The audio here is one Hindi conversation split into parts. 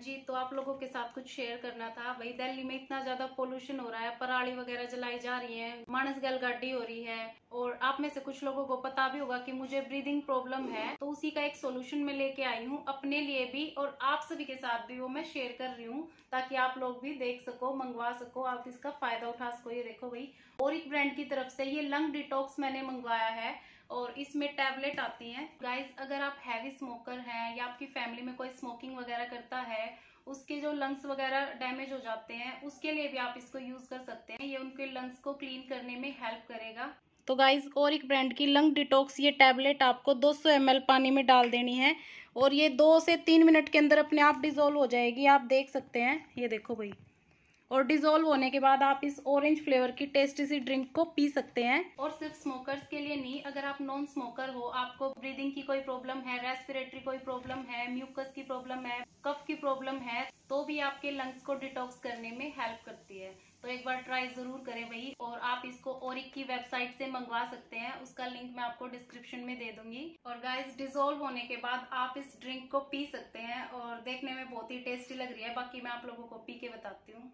जी, तो आप लोगों के साथ कुछ शेयर करना था। वही दिल्ली में इतना ज्यादा पोल्यूशन हो रहा है, पराली वगैरह जलाई जा रही है, मानस गैल गाड़ी हो रही है, और आप में से कुछ लोगों को पता भी होगा कि मुझे ब्रीदिंग प्रॉब्लम है। तो उसी का एक सोल्यूशन मैं लेके आई हूँ अपने लिए भी और आप सभी के साथ भी, वो मैं शेयर कर रही हूँ ताकि आप लोग भी देख सको, मंगवा सको, आप इसका फायदा उठा सको। ये देखो भाई, ओरिक ब्रांड की तरफ से ये लंग डिटॉक्स मैंने मंगवाया है और इसमें टैबलेट आती हैं। गाइस, अगर आप हैवी स्मोकर हैं या आपकी फैमिली में कोई स्मोकिंग वगैरह करता है, उसके जो लंग्स वगैरह डैमेज हो जाते हैं, उसके लिए भी आप इसको यूज कर सकते हैं। ये उनके लंग्स को क्लीन करने में हेल्प करेगा। तो गाइस, ओरिक ब्रांड की लंग डिटॉक्स ये टैबलेट आपको 200 ml पानी में डाल देनी है और ये 2 से 3 मिनट के अंदर अपने आप डिजोल्व हो जाएगी। आप देख सकते हैं, ये देखो भाई। और डिजोल्व होने के बाद आप इस ऑरेंज फ्लेवर की टेस्टी सी ड्रिंक को पी सकते हैं। और सिर्फ स्मोकर्स के लिए नहीं, अगर आप नॉन स्मोकर हो, आपको ब्रीदिंग की कोई प्रॉब्लम है, रेस्पिरेटरी कोई प्रॉब्लम है, म्यूकस की प्रॉब्लम है, कफ की प्रॉब्लम है, तो भी आपके लंग्स को डिटॉक्स करने में हेल्प करती है। तो एक बार ट्राई जरूर करें भाई। और आप इसको ओरिक की वेबसाइट से मंगवा सकते हैं, उसका लिंक मैं आपको डिस्क्रिप्शन में दे दूंगी। और गाइस, डिजोल्व होने के बाद आप इस ड्रिंक को पी सकते हैं और देखने में बहुत ही टेस्टी लग रही है। बाकी मैं आप लोगों को पी के बताती हूँ।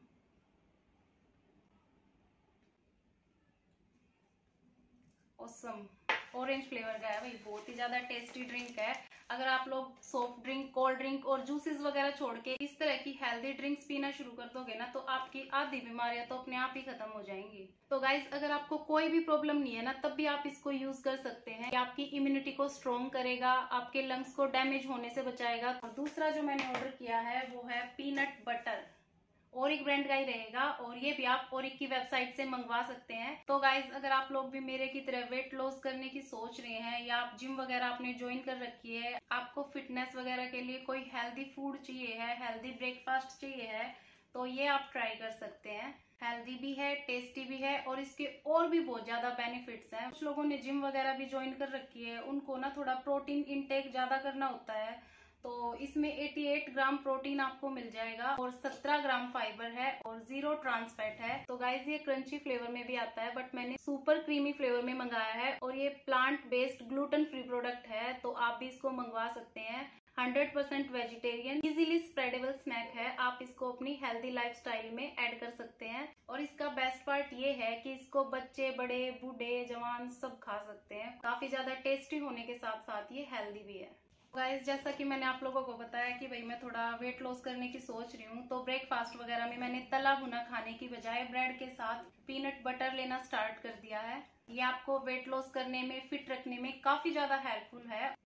ऑसम, ऑरेंज फ्लेवर का है भाई, बहुत ही ज्यादा टेस्टी ड्रिंक है। अगर आप लोग सॉफ्ट ड्रिंक, कोल्ड ड्रिंक और जूसेस वगैरह छोड़ के इस तरह की हेल्दी ड्रिंक्स पीना शुरू कर दोगे ना, तो आपकी आधी बीमारियां तो अपने आप ही खत्म हो जाएंगी। तो गाइज, अगर आपको कोई भी प्रॉब्लम नहीं है ना, तब भी आप इसको यूज कर सकते हैं। ये आपकी इम्यूनिटी को स्ट्रॉन्ग करेगा, आपके लंग्स को डैमेज होने से बचाएगा। और दूसरा जो मैंने ऑर्डर किया है वो है पीनट बटर। ओरिक ब्रांड का ही रहेगा और ये भी आप ओरिक की वेबसाइट से मंगवा सकते हैं। तो गाइज, अगर आप लोग भी मेरे की तरह वेट लॉस करने की सोच रहे हैं या आप जिम वगैरह आपने ज्वाइन कर रखी है, आपको फिटनेस वगैरह के लिए कोई हेल्दी फूड चाहिए है, हेल्दी ब्रेकफास्ट चाहिए है, तो ये आप ट्राई कर सकते हैं। हेल्दी भी है, टेस्टी भी है और इसके और भी बहुत ज्यादा बेनिफिट्स हैं। कुछ लोगों ने जिम वगैरह भी ज्वाइन कर रखी है, उनको ना थोड़ा प्रोटीन इंटेक ज्यादा करना होता है, तो इसमें 88 ग्राम प्रोटीन आपको मिल जाएगा और 17 ग्राम फाइबर है और 0 ट्रांस फैट है। तो गाइज, ये क्रंची फ्लेवर में भी आता है, बट मैंने सुपर क्रीमी फ्लेवर में मंगाया है और ये plant based gluten free product है, तो आप भी इसको मंगवा सकते हैं। 100% वेजिटेरियन, इजीली स्प्रेडेबल स्नैक है। आप इसको अपनी हेल्दी लाइफस्टाइल में ऐड कर सकते हैं। और इसका बेस्ट पार्ट ये है कि इसको बच्चे, बड़े, बूढ़े, जवान सब खा सकते हैं। काफी ज्यादा टेस्टी होने के साथ साथ ये हेल्दी भी है। गाइस, जैसा कि मैंने आप लोगों को बताया कि भाई मैं थोड़ा वेट लॉस करने की सोच रही हूँ, तो ब्रेकफास्ट वगैरह में मैंने तला भुना खाने की बजाय ब्रेड के साथ पीनट बटर लेना स्टार्ट कर दिया है। ये आपको वेट लॉस करने में, फिट रखने में काफी ज्यादा हेल्पफुल है।